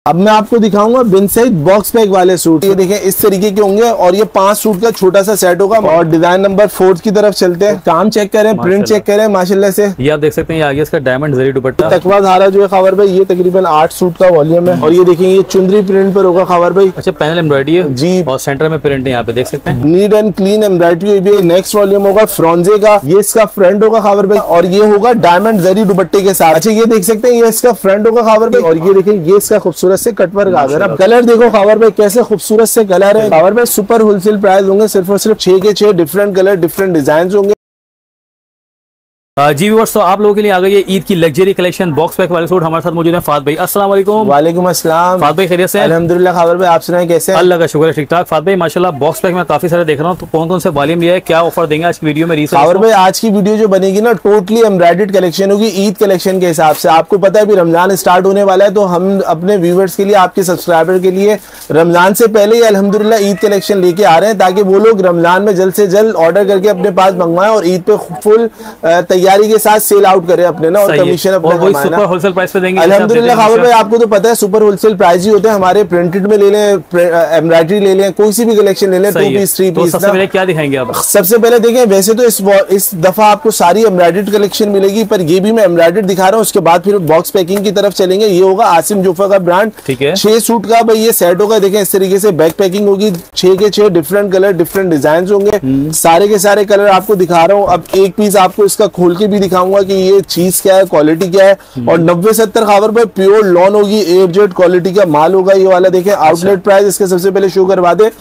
अब मैं आपको दिखाऊंगा बिन सहित बॉक्स पैक वाले सूट। ये देखें इस तरीके के होंगे और ये 5 सूट का छोटा सा सेट होगा। और डिजाइन नंबर 4 की तरफ चलते हैं। काम चेक करें, प्रिंट चेक करें माशाल्लाह से। ये आप देख सकते हैं, ये आगे इसका डायमंड जरी दुपट्टा। तकवा धारा जो है खबर भाई, ये तकरीबन 8 सूट का वॉल्यूम है। और ये देखें ये चुंदरी प्रिंट पर होगा खबर भाई। अच्छा, पैनल एम्ब्रॉयडरी है जी और सेंटर में प्रिंट है, यहाँ पे देख सकते हैं। नीट एंड क्लीन एम्ब्रॉयडरी भी। नेक्स्ट वॉल्यूम होगा फ्रॉन्जे का, ये इसका फ्रंट होगा खबर भाई। और ये होगा डायमंड जरी दुपट्टे के साथ। अच्छा ये देख सकते हैं, ये इसका फ्रंट होगा खबर भाई। और ये देखें ये इसका खूबसूरत से कटवर्क आ गया। कलर देखो खबर भाई कैसे खूबसूरत से कलर है। खबर भाई सुपर होलसेल प्राइस होंगे, सिर्फ और सिर्फ 6 के 6 डिफरेंट कलर डिफरेंट डिजाइन होंगे। जी व्यूअर्स, तो आप लोगों के लिए आ गई है ईद की लग्जरी कलेक्शन बॉक्स पैक वाले सूट। हमारे साथ मौजूद है फात भाई। अस्सलाम वालेकुम। वालेकुम अस्सलाम। फात भाई खैरियत से? अल्हम्दुलिल्लाह। खबर भाई आप सुनाएं कैसे? अल्लाह का शुक्र है, ठीक ठाक। फात भाई माशाल्लाह बॉक्स पैक में काफी सारे देख रहा हूँ, तो कौन कौन से वॉल्यूम लिया है, क्या ऑफर देंगे आज की वीडियो में? खबर भाई आज की वीडियो जो बनेगी ना, टोटली एम्ब्रॉयडर्ड कलेक्शन होगी ईद कलेक्शन के हिसाब से। आपको पता है अभी रमजान स्टार्ट होने वाला है, तो हम अपने व्यूवर्स के लिए, आपके सब्सक्राइबर के लिए रमजान से पहले ही अल्हम्दुलिल्लाह ईद कलेक्शन लेके आ रहे हैं, ताकि वो लोग रमजान में जल्द से जल्द ऑर्डर करके अपने पास मंगवाएं और ईद पे फुल तैयारी के साथ सेल आउट करें अपने ना, और कमीशन अपना कमाएं। सुपर होलसेल प्राइस पे देंगे अल्हम्दुलिल्लाह। खबर भाई आपको तो पता है सुपर होलसेल प्राइस ही होते हैं हमारे। प्रिंटेड में ले लें, एम्ब्रॉयडरी ले लें, कोई सी भी कलेक्शन ले लें, 2 पीस 3 पीस। सबसे पहले क्या दिखाएंगे आप? सबसे पहले देखें, वैसे तो इस दफा आपको सारी एम्ब्रॉयडर्ड कलेक्शन मिलेगी, पर ये भी मैं एम्ब्रॉयडर्ड दिखा रहा हूँ। उसके बाद फिर बॉक्स पैकिंग की तरफ चलेंगे। ये होगा आसिम जोफा का ब्रांड, ठीक है। 6 सूट का भाई ये सेट होगा। देखें इस तरीके से बैक पैकिंग होगी, 6 के 6 डिफरेंट कलर डिफरेंट डिजाइन होंगे। सारे के सारे कलर आपको दिखा रहा हूँ। अब एक पीस आपको इसका खोल के भी दिखाऊंगा कि ये चीज क्या है, क्वालिटी क्या है। और 90-70 खबर पे प्योर लॉन होगी, एयरजेट क्वालिटी का माल होगा ये वाला। देखें आउटलेट प्राइस इसके सबसे पहले शो करवा दे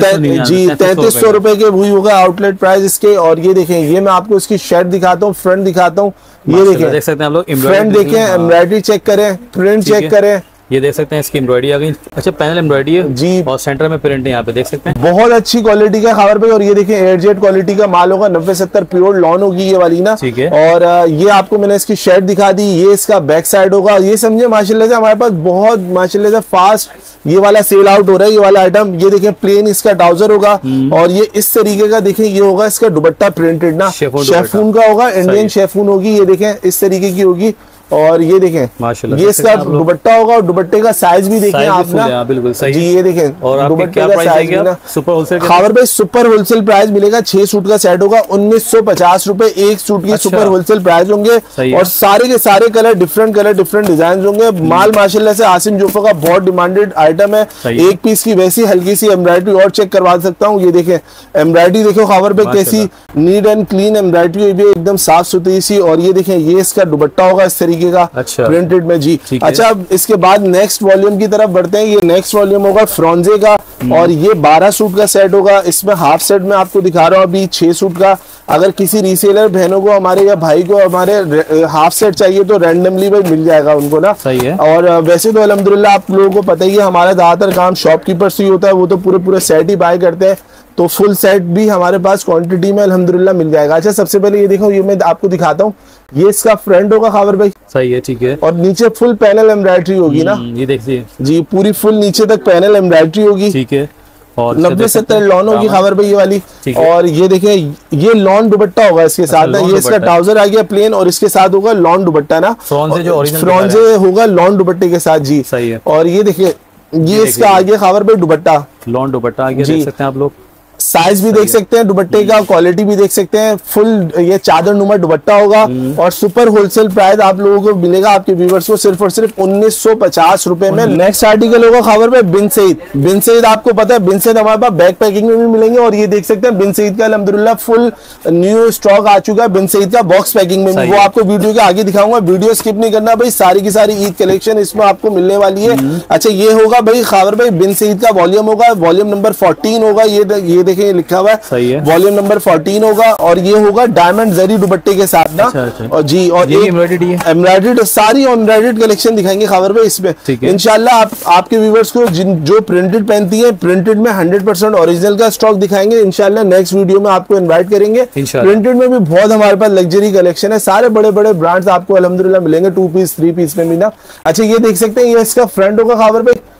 जी, 3300 रुपए के वही होगा आउटलेट प्राइस इसके। और ये देखें, ये मैं आपको इसकी शर्ट दिखाता हूँ, फ्रंट दिखाता हूँ। ये देखें, देख सकते हैं आप लोग, फ्रंट देखें, एम्ब्रॉयडरी चेक करें, प्रिंट चेक करें। ये देख सकते हैं इसकी एम्ब्रॉयडरी आ गई। अच्छा, पैनल एम्ब्रॉयडरी है जी और सेंटर में प्रिंट है, यहाँ पे देख सकते हैं। बहुत अच्छी क्वालिटी का खबर पे। और ये देखिए एयरजेट क्वालिटी का माल होगा, 90-70 प्योर लॉन होगी ये वाली ना, ठीक है। और ये आपको मैंने इसकी शर्ट दिखा दी, ये इसका बैक साइड होगा। ये समझे माशाल्लाह से हमारे पास बहुत माशाल्लाह से फास्ट ये वाला सेल आउट हो रहा है ये वाला आइटम। ये देखें प्लेन इसका ट्राउजर होगा, और ये इस तरीके का देखें, ये होगा इसका दुपट्टा प्रिंटेड ना, शेफून का होगा, इंडियन शेफून होगी। ये देखें इस तरीके की होगी। और ये देखें माशाल्लाह ये इसका दुपट्टा होगा, और दुपट्टे का साइज भी देखें आप ना, बिल्कुल सही जी। ये देखें और दुपट्टे का साइज भी ना, सुपर होलसेल खबर भाई सुपर होलसेल प्राइस मिलेगा। 6 सूट का सेट होगा, 1950 रुपए एक सूट की सुपर होलसेल प्राइस होंगे। और सारे के सारे कलर डिफरेंट डिजाइन होंगे। माल माशाल्लाह से आसिम जोफा का बहुत डिमांडेड आइटम है। एक पीस की वैसी हल्की सी एम्ब्रॉयडरी और चेक करवा सकता हूँ। ये देखें एम्ब्रॉयडरी देखो खबर भाई कैसी नीट एंड क्लीन एम्ब्रॉयडरी भी एकदम साफ सुथरी सी। और ये देखें ये इसका दुपट्टा होगा इस तरीके का, प्रिंटेड में जी। अच्छा, अब इसके बाद नेक्स्ट वॉल्यूम की तरफ बढ़ते हैं। ये नेक्स्ट वॉल्यूम होगा फ्रॉन्जे का, और ये 12 सूट का सेट होगा। इसमें हाफ सेट में आपको दिखा रहा हूँ अभी 6 सूट का। अगर किसी रीसेलर बहनों को हमारे या भाई को हमारे हाफ सेट चाहिए तो रैंडमली भाई मिल जाएगा उनको ना, सही है। और वैसे तो अल्हम्दुलिल्लाह आप लोगों को पता ही है हमारा ज्यादातर काम शॉपकीपर से ही होता है, वो तो पूरे सेट ही बाय करते हैं। तो फुल सेट भी हमारे पास क्वांटिटी में अल्हम्दुलिल्लाह मिल जाएगा। अच्छा, सबसे पहले ये देखो, ये मैं आपको दिखाता हूँ। ये इसका फ्रंट होगा खबर भाई, सही है, ठीक है। और नीचे फुल पैनल एम्ब्रॉयडरी होगी ना, ये देखिए जी, पूरी फुल नीचे तक पैनल एम्ब्रॉयडरी होगी, ठीक है। और 90-70 लॉन होगी खबर भाई ये वाली। और ये देखें ये लॉन दुपट्टा होगा इसके साथ ना। ये इसका ट्राउजर आ गया प्लेन, और इसके साथ होगा लॉन दुपट्टा ना, फ्रॉन्जे होगा लॉन दुपट्टे के साथ जी, सही है। और ये देखिए ये इसका आ गया खबर भाई दुपट्टा, लॉन दुपट्टा आ गया, देख सकते हैं आप लोग। साइज भी देख सकते हैं दुपट्टे का, क्वालिटी भी देख सकते हैं। फुल ये चादर नुमा दुपट्टा होगा, और सुपर होलसेल प्राइस आप लोगों को मिलेगा, आपके व्यूवर्स को सिर्फ और सिर्फ 1950 रुपए में। नेक्स्ट आर्टिकल होगा खबर पे बिन सईद। बिन सईद आपको पता है, बिन सईद हमारे पास बैक पैकिंग में भी मिलेंगे। और ये देख सकते हैं बिन सईद का अल्हम्दुलिल्लाह फुल न्यू स्टॉक आ चुका है बिन सईद का बॉक्स पैकिंग में भी। वो आपको वीडियो के आगे दिखाऊंगा, वीडियो स्किप नहीं करना भाई। सारी की सारी ईद कलेक्शन इसमें आपको मिलने वाली है। अच्छा, ये होगा भाई खबर भाई बिन सईद का वॉल्यूम होगा, वॉल्यूम नंबर 14 होगा। ये देखें लिखा हुआ है, सही है। वॉल्यूम नंबर 14 होगा, और ये होगा डायमंड जरी दुपट्टे के साथ ना। अच्छा। और जी, और एम्ब्रॉयडर्ड सारी एम्ब्रॉयडर्ड कलेक्शन दिखाएंगे खबर पे इसमें इंशाल्लाह। आपके व्यूवर्स को जो प्रिंटेड पहनती है, प्रिंटेड में 100% ओरिजिनल का स्टॉक दिखाएंगे इंशाल्लाह। नेक्स्ट वीडियो में आपको इनवाइट करेंगे। प्रिंटेड में भी बहुत हमारे पास लग्जरी कलेक्शन है, सारे बड़े बड़े ब्रांड्स आपको अल्हम्दुलिल्लाह मिलेंगे, 2 पीस 3 पीस में भी ना। अच्छा, ये देख सकते हैं ये इसका फ्रंट होगा खबर पे,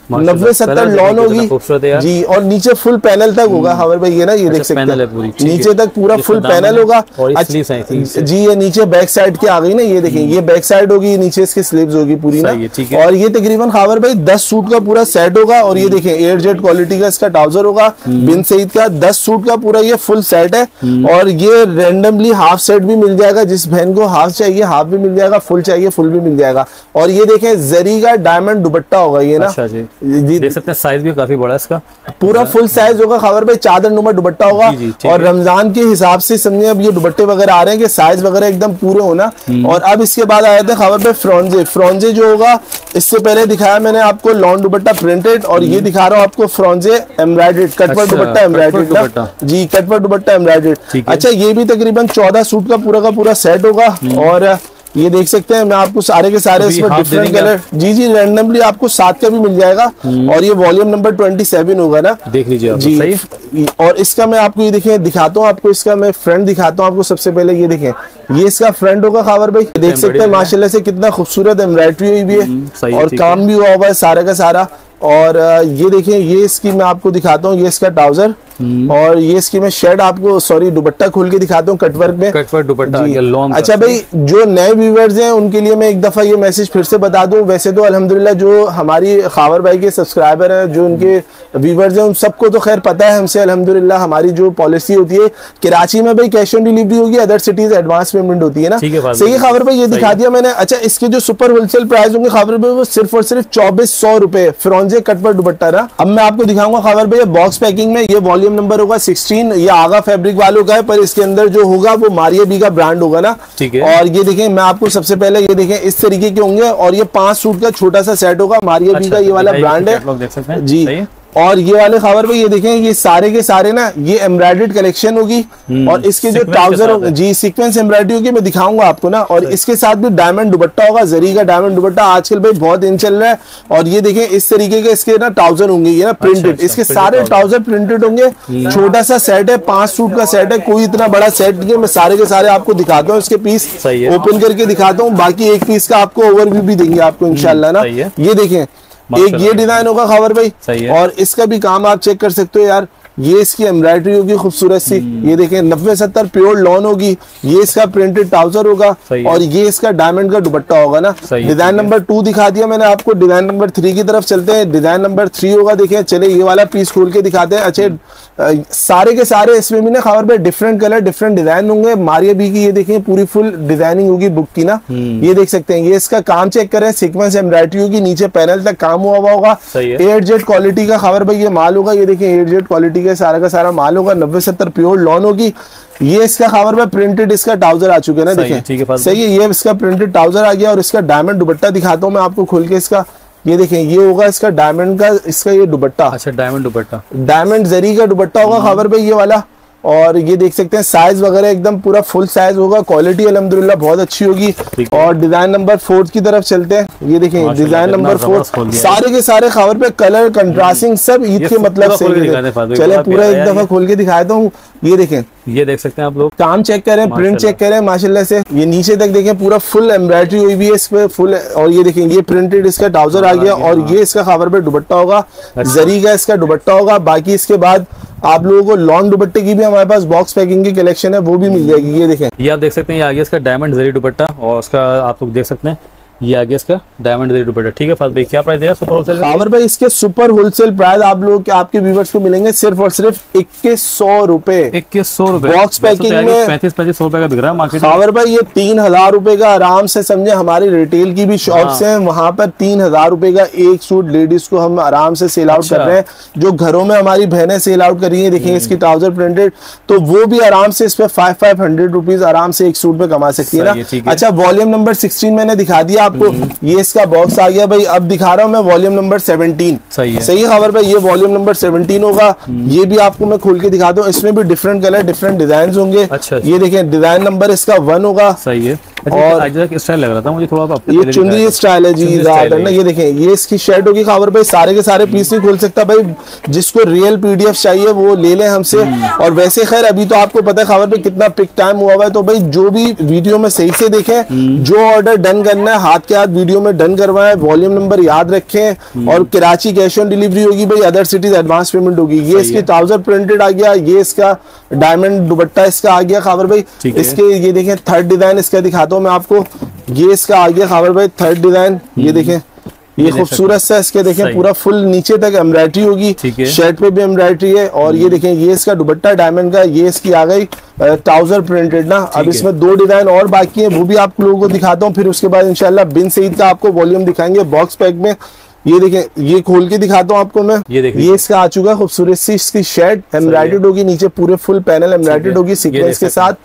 90-70 लॉन होगी जी, और नीचे फुल पैनल तक होगा खबर भाई, ये ना ये देख सकते हैं नीचे तक पूरा फुल पैनल होगा। जी ये नीचे बैक साइड की आ गई ना, ये देखें ये बैक साइड होगी, नीचे इसकी स्लीव्स होगी पूरी ना, और ये तकरीबन खबर भाई 10 सूट का पूरा सेट होगा। और ये देखें एयरजेट क्वालिटी का इसका ट्राउजर होगा बिन सईद का, 10 सूट का पूरा ये फुल सेट है। और ये रैंडमली हाफ सेट भी मिल जाएगा, जिस बहन को हाफ चाहिए हाफ भी मिल जाएगा, फुल चाहिए फुल भी मिल जाएगा। और ये देखें जरी का डायमंड दुपट्टा होगा ये ना, देख सकते हैं साइज भी काफी बड़ा है इसका, पूरा फुल साइज होगा खबर भाई, चादर नुमा दुपट्टा होगा। और रमजान के हिसाब से समझिए अब ये दुपट्टे वगैरह आ रहे हैं कि साइज वगैरह एकदम पूरे होना। और अब इसके बाद आए थे खबर पे फ्रॉन्जे। फ्रॉन्जे जो होगा, इससे पहले दिखाया मैंने आपको लॉन दुपट्टा प्रिंटेड, और ये दिखा रहा हूँ आपको फ्रॉन्जे एम्ब्रॉयडेड, कटवर्क दुपट्टा एम्ब्रॉयडेड जी, कटवर्क दुपट्टा एम्ब्रॉयडेड। अच्छा ये भी तकरीबन 14 सूट का पूरा सेट होगा। और ये देख सकते हैं मैं आपको सारे के सारे इसमें डिफरेंट कलर जी रैंडमली आपको 7 का भी मिल जाएगा। और ये वॉल्यूम नंबर 27 होगा ना, देख लीजिए जी। सही। और इसका मैं आपको ये देखें दिखाता हूँ, आपको इसका मैं फ्रंट दिखाता हूँ आपको। सबसे पहले ये देखें, ये इसका फ्रंट होगा खबर भाई, देख सकते हैं माशाल्लाह से कितना खूबसूरत एम्ब्रॉयडरी हुई भी है और काम भी हुआ हुआ है सारा का सारा। और ये देखें ये इसकी मैं आपको दिखाता हूँ, ये इसका ट्राउजर और ये इसकी मैं शर्ट आपको सॉरी दुपट्टा खोल के दिखाता हूँ कटवर्क में, कटवर्क दुपट्टा लॉन्ग। अच्छा भाई जो नए व्यूवर्स हैं उनके लिए मैं एक दफा ये मैसेज फिर से बता दूं, वैसे तो अल्हम्दुलिल्लाह जो हमारी खावर भाई के सब्सक्राइबर हैं, जो उनके व्यूवर्स हैं, उन सबको तो खैर पता है हमसे अल्हम्दुलिल्लाह हमारी जो पॉलिसी होती है कराची में भाई कैश ऑन डिलीवरी होगी, अदर सिटीज एडवांस पेमेंट होती है ना, सही खबर भाई ये दिखा दिया मैंने। अच्छा इसके जो सुपर होलसेल प्राइस होंगे खबर भाई वो सिर्फ और सिर्फ 2400 रुपए फ्रॉन्जे कटवर्क दुपट्टा ना। अब मैं आपको दिखाऊंगा खबर भाई बॉक्स पैकिंग में, ये वॉल्यूम नंबर होगा 16, ये आगा फैब्रिक वालों का है, पर इसके अंदर जो होगा वो मारिया बी का ब्रांड होगा ना, ठीक है। और ये देखें मैं आपको सबसे पहले ये देखें इस तरीके के होंगे, और ये 5 सूट का छोटा सा सेट होगा, मारिया बी का ये वाला ब्रांड है जी। और ये वाले खबर पे ये देखें ये सारे के सारे ना ये एम्ब्रॉयडर्ड कलेक्शन होगी, और इसके जो ट्राउजर जी सीक्वेंस एम्ब्रॉयडरी होगी मैं दिखाऊंगा आपको ना। और इसके साथ भी डायमंड दुपट्टा होगा, जरी का डायमंड दुपट्टा आजकल भाई बहुत इन चल रहा है। और ये देखें इस तरीके के इसके ना ट्राउजर होंगे, ये ना प्रिंटेड, इसके सारे ट्राउजर प्रिंटेड होंगे। छोटा सा सेट है, 5 सूट का सेट है, कोई इतना बड़ा सेट नहीं है। मैं सारे के सारे आपको दिखाता हूँ, इसके पीस ओपन करके दिखाता हूँ, बाकी एक पीस का आपको ओवरव्यू भी देंगे आपको इंशाल्लाह ना। ये देखें एक ये डिजाइन होगा खबर भाई, और इसका भी काम आप चेक कर सकते हो यार, ये इसकी एम्ब्रॉयडरी होगी खूबसूरत सी, ये देखें 90-70 प्योर लॉन होगी, ये इसका प्रिंटेड ट्राउजर होगा, और ये इसका डायमंड का दुपट्टा होगा ना। डिजाइन नंबर 2 दिखा दिया मैंने आपको, डिजाइन नंबर 3 की तरफ चलते हैं। डिजाइन नंबर 3 होगा, देखिए चले ये वाला पीस खोल के दिखाते हैं। अच्छा सारे के सारे इसमें भी ना खबर पे डिफरेंट कलर डिफरेंट डिजाइन होंगे। मारिया बी की ये देखें पूरी फुल डिजाइनिंग होगी बुक की ना, ये देख सकते हैं। ये इसका काम चेक करें, सीक्वेंस एम्ब्रॉयडरी होगी, नीचे पैनल तक काम हुआ होगा, एयरजेट क्वालिटी का खबर भाई ये माल होगा। ये देखें एयरजेट क्वालिटी का सारा का सारा माल होगा, 90-70 प्योर लॉन होगी। ये इसका खबर में प्रिंटेड इसका ट्राउजर आ चुके हैं ना, देखें सही है, ये इसका प्रिंटेड ट्राउजर आ गया। और इसका डायमंड दुपट्टा दिखाता हूँ मैं आपको खोल के इसका, ये देखें ये होगा इसका डायमंड का इसका ये दुपट्टा। अच्छा डायमंड दुपट्टा, डायमंड जरी का दुपट्टा होगा खबर पे ये वाला। और ये देख सकते हैं साइज वगैरह एकदम पूरा फुल साइज होगा, क्वालिटी अल्हम्दुलिल्लाह बहुत अच्छी होगी। और डिजाइन नंबर 4 की तरफ चलते हैं, ये देखें डिजाइन नंबर 4, सारे के सारे खबर पे कलर कंट्रास्टिंग सब ईद के मतलब से। चले पूरा एक दफा खोल के दिखाता हूँ, ये देखें ये देख सकते हैं आप लोग, काम चेक करें, प्रिंट चेक करें माशाल्लाह से। ये नीचे तक देखें पूरा फुल एम्ब्रॉयडरी हुई भी है इस पे फुल। और ये देखें ये प्रिंटेड इसका ट्राउजर आ गया, और ये इसका खबर पे दुपट्टा होगा, जरी का इसका दुपट्टा होगा। बाकी इसके बाद आप लोगों को लॉन्ग दुपट्टे की भी हमारे पास बॉक्स पैकिंग की कलेक्शन है, वो भी मिल जाएगी। ये देखें ये आप देख सकते हैं, ये आगे इसका डायमंड जरी दुपट्टा, और उसका आप लोग देख सकते हैं ये आगे इसका डायमंड जरी दुपट्टा। ठीक है फाजिल भाई क्या प्राइस है सुपर होलसेल खबर भाई? इसके सुपर होलसेल प्राइस आप लोगों के आपके व्यूवर्स को मिलेंगे सिर्फ और सिर्फ 2100 रुपए। 2100 रुपए बॉक्स पैकिंग में 35-35 रुपए का बिक रहा है मार्केट में। खबर भाई ये 3000 रुपए का आराम से समझे, हमारी रिटेल की भी शॉप्स हैं, वहां पर 3000 रुपए का एक सूट लेडीज को हम आराम से सेल आउट कर रहे हैं। जो घरों में हमारी बहनें सेल आउट कर रही है, देखेंगे इसकी ट्राउजर प्रिंटेड, तो वो भी आराम से इस पे 500 रुपीज आराम से एक सूट पे कमा सकती है ना। अच्छा वॉल्यूम नंबर 16 मैंने दिखा दिया आपको, ये इसका बॉक्स आ गया भाई। अब दिखा रहा हूं मैं वॉल्यूम नंबर 17। सही खबर भाई, ये वॉल्यूम नंबर 17 होगा। ये भी आपको मैं खोल के दिखाता हूँ, इसमें भी डिफरेंट कलर डिफरेंट डिजाइन होंगे। अच्छा, ये देखें डिजाइन नंबर इसका 1 होगा। सही है। और स्टाइल लग रहा था मुझे थोड़ा, ये चुंदी स्टाइल है जी ज्यादा ना। ये देखें ये इसकी शर्ट होगी खबर भाई, सारे के सारे पीस नहीं खोल सकता भाई, जिसको रियल पीडीएफ चाहिए वो ले लें हमसे। और वैसे खैर अभी तो आपको पता है खबर भाई कितना पिक टाइम हुआ हुआ है, तो भाई जो भी वीडियो में सही से देखें, जो ऑर्डर डन करना है हाथ के हाथ वीडियो में डन करवाएं, वॉल्यूम नंबर याद रखें। और कराची कैश ऑन डिलीवरी होगी भाई, अदर सिटीज एडवांस पेमेंट होगी। ये इसकी ट्राउजर प्रिंटेड आ गया, ये इसका डायमंड दुपट्टा इसका आ गया खबर भाई। इसके ये देखें थर्ड डिजाइन इसका दिखाता हूँ मैं आपको, ये इसका आ गया खबर भाई थर्ड डिजाइन। ये देखें ये खूबसूरत सा, इसके देखें पूरा फुल नीचे तक एम्ब्रॉयडरी होगी, शर्ट पे भी एम्ब्रॉयडरी है। और ये देखें ये इसका दुपट्टा डायमंड का, ये इसकी आ गई ट्राउजर प्रिंटेड ना। अब इसमें 2 डिजाइन और बाकी है, वो भी आप लोगों को दिखाता हूँ। फिर उसके बाद इंशाल्लाह बिन सईद का आपको वॉल्यूम दिखाएंगे बॉक्स पैक में। ये देखें ये खोल के दिखाता हूँ आपको मैं, ये इसका आ चुका है खूबसूरत सी इसकी शर्ट, एम्ब्रॉयडर्ड होगी नीचे पूरे फुल पैनल एम्ब्रॉयडर्ड होगी सीक्वेंस के साथ,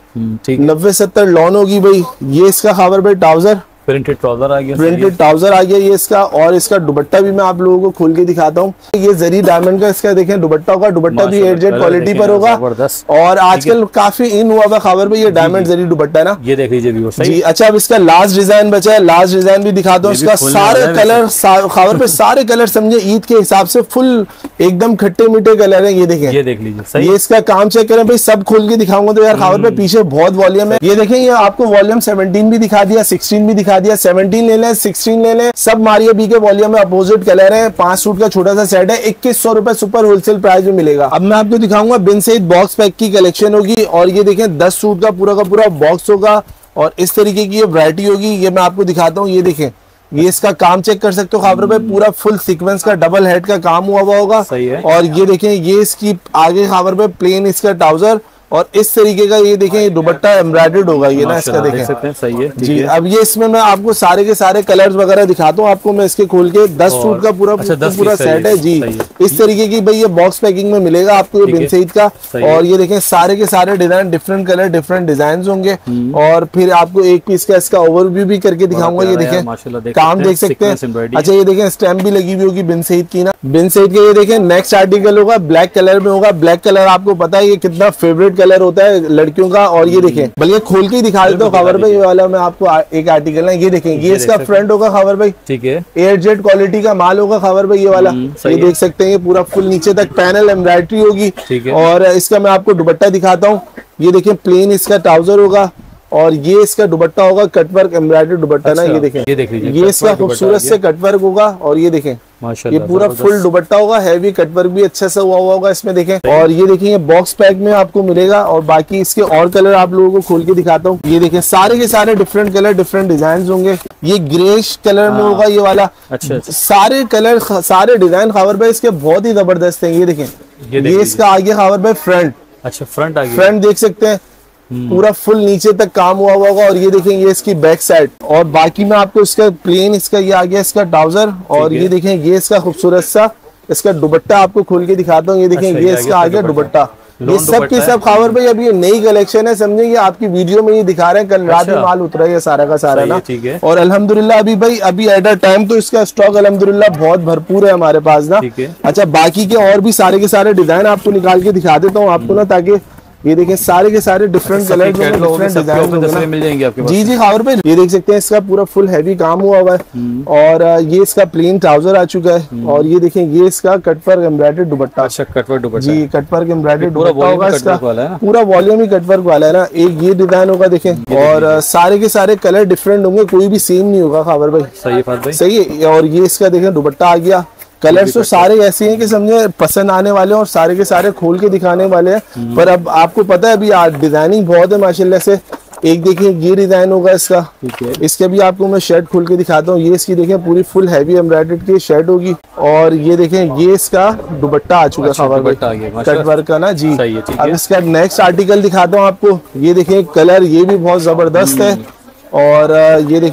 90-70 लॉन होगी भाई। ये इसका खबर भाई ट्राउजर प्रिंटेड ट्राउजर आ गया, प्रिंटेड ट्राउजर आ गया ये इसका। और इसका दुपट्टा भी मैं आप लोगों को खोल के दिखाता हूँ। ये जरी डायमंड का इसका देखें दुपट्टा होगा, दुपट्टा भी एयरजेट क्वालिटी पर होगा। और आजकल काफी इन हुआ हुआ खबर भाई ये डायमंड जरी दुपट्टा ना, ये देख लीजिए जी। अच्छा अब इसका लास्ट डिजाइन बचा है, लास्ट डिजाइन भी दिखाता हूँ। इसका सारे कलर खबर पे सारे कलर समझे ईद के हिसाब से फुल एकदम खट्टे मीठे कलर है। ये देखें, ये देख लीजिए, ये इसका काम चेक करें भाई, सब खोल के दिखाऊंगा तो यार खबर पे पीछे बहुत वॉल्यूम है। ये देखें ये आपको वॉल्यूम 17 भी दिखा दिया, 16 भी दिखा दिया, 17 ले लें 16 ले लें, सब मारिया बी के वॉल्यूम में अपोजिट कलर है। 5 सूट का छोटा सा सेट है, 2100 रुपए सुपर होलसेल प्राइस में मिलेगा। अब मैं आपको दिखाऊंगा बिन सईद बॉक्स पैक की कलेक्शन होगी। और ये देखें 10 सूट का पूरा बॉक्स होगा और इस तरीके की ये वैरायटी होगी। ये मैं आपको दिखाता हूँ, ये देखें ये इसका काम चेक कर सकते हो खबर पे, पूरा फुल सीक्वेंस का डबल हेड का काम हुआ होगा। और ये देखें ये इसकी आगे खबर पे प्लेन इसका ट्राउजर और इस तरीके का ये देखें ये दुपट्टा एम्ब्रॉयडर्ड होगा ये ना इसका देखें सकते हैं, सही है जी। अब ये इसमें मैं आपको सारे के सारे कलर्स वगैरह दिखाता हूँ आपको मैं इसके खोल के। 10 सूट का पूरा सेट है जी। इस तरीके की भाई ये बॉक्स पैकिंग में मिलेगा आपको बिन सईद का। और ये देखें सारे के सारे design different colour different design होंगे। और फिर आपको एक पीस का इसका ओवरव्यू भी करके दिखाऊंगा। ये देखें काम देख सकते हैं। अच्छा ये देखें स्टैम्प भी लगी हुई होगी बिन सईद की ना, बिन सईद के। ये देखें नेक्स्ट आर्टिकल होगा ब्लैक कलर में होगा। ब्लैक कलर आपको पता है ये कितना फेवरेट कलर होता है लड़कियों का। और ये देखें बल्कि खोल के दिखा देता हूँ खबर भाई, ये वाला मैं आपको एक आर्टिकल है। ये देखें ये इसका फ्रंट होगा खबर भाई, ठीक है, एयरजेट क्वालिटी का माल होगा खबर भाई ये वाला। ये देख सकते हैं ये पूरा फुल नीचे तक पैनल एम्ब्रॉयडरी होगी। और इसका मैं आपको दुपट्टा दिखाता हूँ। ये देखें प्लेन इसका ट्राउजर होगा और ये इसका दुपट्टा होगा कटवर्क एम्ब्रॉयडर्ड दुपट्टा ना। ये देखें, ये देख लीजिए, ये इसका खूबसूरत से कटवर्क होगा। और ये देखें ये पूरा फुल दुपट्टा होगा, हैवी कटवर्क भी अच्छा सा हुआ होगा इसमें देखें। और ये देखें ये बॉक्स पैक में आपको मिलेगा। और बाकी इसके और कलर आप लोगों को खोल के दिखाता हूँ। ये देखें सारे के सारे डिफरेंट कलर डिफरेंट डिजाइन होंगे। ये ग्रेश कलर में होगा ये वाला। अच्छा सारे कलर सारे डिजाइन खबर भाई इसके बहुत ही जबरदस्त है। ये देखें ये इसका आगे खबर भाई फ्रंट, अच्छा फ्रंट आगे फ्रंट देख सकते हैं पूरा फुल नीचे तक काम हुआ होगा। और ये देखें ये इसकी बैक साइड। और बाकी में आपको इसका प्लेन इसका ये आ गया इसका ट्राउजर। और ये देखें ये इसका खूबसूरत सा इसका दुपट्टा आपको खोल के दिखाता हूँ। ये देखें ये इसका आ गया दुपट्टा। ये सब की सब खबर भाई अभी ये नई कलेक्शन है समझे, ये आपकी वीडियो में ये दिखा रहे हैं। कल रात में माल उतरा है सारा का सारा ना। और अल्हम्दुलिल्लाह अभी भाई अभी एट अ टाइम तो इसका स्टॉक अल्हम्दुलिल्लाह बहुत भरपूर है हमारे पास ना। अच्छा बाकी के और भी सारे के सारे डिजाइन आपको निकाल के दिखा देता हूँ आपको ना, ताकि ये देखें सारे के सारे डिफरेंट कलर डिफरेंट डिजाइन मिल जाएंगे आपके पास। जी जी खबर पे ये देख सकते हैं इसका पूरा फुल हैवी काम हुआ हुआ है। और ये इसका प्लेन ट्राउजर आ चुका है। और ये देखें ये इसका कटवर्क एम्ब्रॉयडर्ड दुपट्टा। अच्छा कटवर्क दुपट्टा जी, कटवर्क एम्ब्रॉयडर्ड दुपट्टा होगा इसका, पूरा वॉल्यूम ही कटवर्क वाला है ना। एक ये डिजाइन होगा देखें। और सारे के सारे कलर डिफरेंट होंगे, कोई भी सेम नहीं होगा खबर भाई। सही है सही है। और ये इसका देखें दुपट्टा आ गया। कलर्स तो सारे ऐसे हैं कि समझे पसंद आने वाले हैं और सारे के सारे खोल के दिखाने वाले हैं। पर अब आपको पता है अभी डिजाइनिंग बहुत है माशाल्लाह से। एक देखिए ये डिजाइन होगा इसका, इसके भी आपको मैं शर्ट खोल के दिखाता हूँ। ये इसकी देखें पूरी फुल हैवी एम्ब्रॉयडर्ड की शर्ट होगी। और ये देखें ये इसका दुपट्टा आ चुका खबर कटवर्क का ना जी। अब इसका नेक्स्ट आर्टिकल दिखाता हूँ आपको। ये देखें कलर ये भी बहुत जबरदस्त है। और ये देखें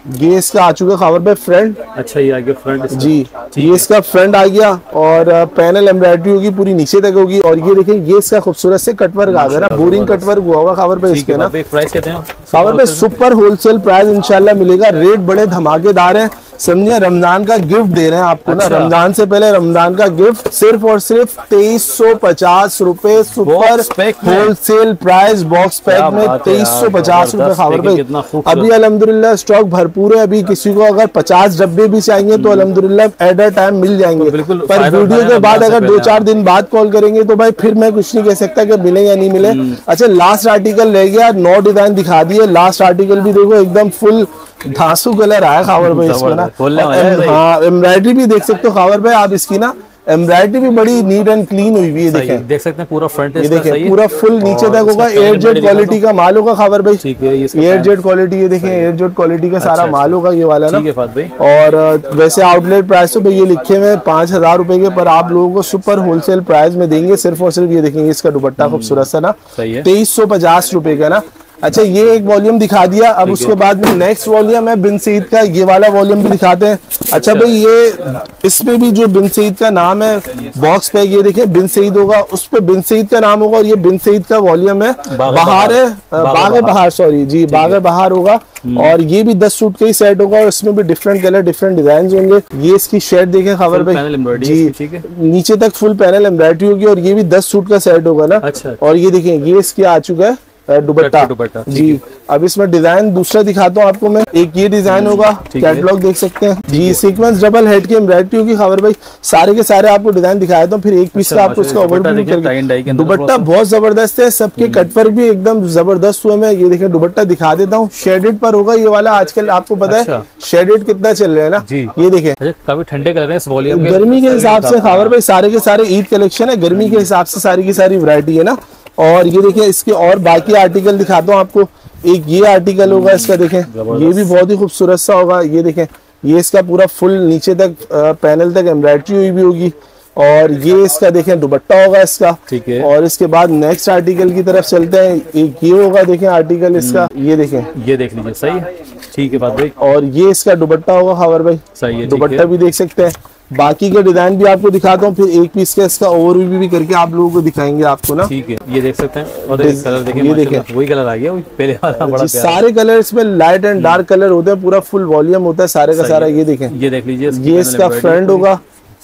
ये इसका आ चुका खबर पे फ्रंट। अच्छा, ये आगे फ्रंट जी, ये इसका फ्रंट आ गया और पैनल एम्ब्रॉयडरी होगी पूरी नीचे तक होगी। और ये देखें ये इसका खूबसूरत से कटवर्क आ गया ना, बोरिंग कटवर्क हुआ होगा खबर पे इसके ना। प्राइस कहते हैं खबर पे सुपर होलसेल प्राइस इंशाल्लाह मिलेगा। रेट बड़े धमाकेदार हैं, समझिए रमजान का गिफ्ट दे रहे हैं आपको ना। रमजान से पहले रमजान का गिफ्ट सिर्फ और सिर्फ 2350 रुपए super wholesale price box pack में 2350 रुपए खबर पे। अभी अल्हम्दुलिल्लाह स्टॉक भरपूर है। अभी किसी को अगर 50 डब्बे भी चाहिए तो अल्हम्दुलिल्लाह एट अ टाइम मिल जाएंगे। पर वीडियो के बाद अगर 2-4 दिन बाद कॉल करेंगे तो भाई फिर मैं कुछ नहीं कह सकता कि मिले या नहीं मिले। अच्छा, लास्ट आर्टिकल रह गया, 9 डिजाइन दिखा दिए। लास्ट आर्टिकल भी देखो एकदम फुल धांसू कलर आया खबर पे इसमें ना। हाँ, एम्ब्रॉयडरी भी देख सकते हो खबर पे आप इसकी ना। एम्ब्रॉयडरी भी बड़ी नीट एंड क्लीन हुई हुई है, देखें देख सकते हैं पूरा फ्रंट ये देखें पूरा फुल नीचे तक होगा। एयर जेट क्वालिटी का माल होगा खबर भाई, एयर जेट क्वालिटी। ये देखें एयर जेट क्वालिटी का सारा माल होगा ये वाला ना। और वैसे आउटलेट प्राइस तो ये लिखे हुए 5000 रुपए के, पर आप लोगों को सुपर होलसेल प्राइस में देंगे सिर्फ और सिर्फ। ये देखेंगे इसका दुपट्टा खूबसूरत सा ना 2350 रुपए का ना। अच्छा, ये एक वॉल्यूम दिखा दिया। अब उसके बाद में नेक्स्ट वॉल्यूम है बिन सईद का, ये वाला वॉल्यूम भी दिखाते हैं। अच्छा भाई, ये इसमें भी जो बिन सईद का नाम है बॉक्स पे, ये देखिए बिन सईद होगा, उस पे बिन सईद का नाम होगा। और ये बिन सईद का वॉल्यूम है बाहर है, बागे बहार, सॉरी जी, बागे बहार होगा। और ये भी 10 सूट का ही सेट होगा और इसमें भी डिफरेंट कलर डिफरेंट डिजाइन होंगे। ये इसकी शेड देखें खबर पे जी, नीचे तक फुल पैनल एम्ब्रॉयडरी होगी। और ये भी 10 सूट का सेट होगा ना। और ये देखें ये इसकी आ चुका है दुपट्टा जी। अब इसमें डिजाइन दूसरा दिखाता हूँ आपको मैं। एक ये डिजाइन होगा, कैटलॉग देख सकते हैं जी। सीक्वेंस डबल हेड की एम्ब्रॉयडरी होगी खबर भाई। सारे के सारे आपको डिजाइन दिखाया था, फिर एक पीस का आपको इसका ओवरव्यू करके। दुपट्टा बहुत जबरदस्त है, सबके कटवर्क भी एकदम जबरदस्त हुए। मैं ये देखें दुपट्टा दिखा देता हूँ। शेडेड पर होगा ये वाला। आजकल आपको पता है शेडेड कितना चल रहा है ना। ये देखें काफी ठंडे कलर है, गर्मी के हिसाब से खबर भाई सारे के सारे ईद कलेक्शन है, गर्मी के हिसाब से सारी की सारी वैरायटी है ना। और ये देखिए इसके और बाकी आर्टिकल दिखाता हूँ आपको। एक ये आर्टिकल होगा इसका, देखें ये भी बहुत ही खूबसूरत सा होगा। ये देखें ये इसका पूरा फुल नीचे तक पैनल तक एम्ब्रॉयडरी हुई भी होगी। और ये इसका देखें दुपट्टा होगा इसका, ठीक है। और इसके बाद नेक्स्ट आर्टिकल की तरफ चलते हैं। एक ये होगा, देखें आर्टिकल इसका, ये देखें, ये देख लीजिए, सही है, ठीक है बात भाई। और ये इसका दुपट्टा होगा खबर भाई, सही है, दुपट्टा भी देख सकते हैं। बाकी के डिजाइन भी आपको दिखाता हूँ, फिर एक पीस का इसका ओवरव्यू भी करके आप लोगों को दिखाएंगे आपको ना। ठीक है, ये देख सकते हैं। और कलर देखें, ये देखें वही कलर आ गया पहले वाला, बड़ा सारे कलर इसमें लाइट एंड डार्क कलर होते हैं, पूरा फुल वॉल्यूम होता है सारे का सारा। ये देखें, ये देख लीजिए, ये इसका फ्रंट होगा।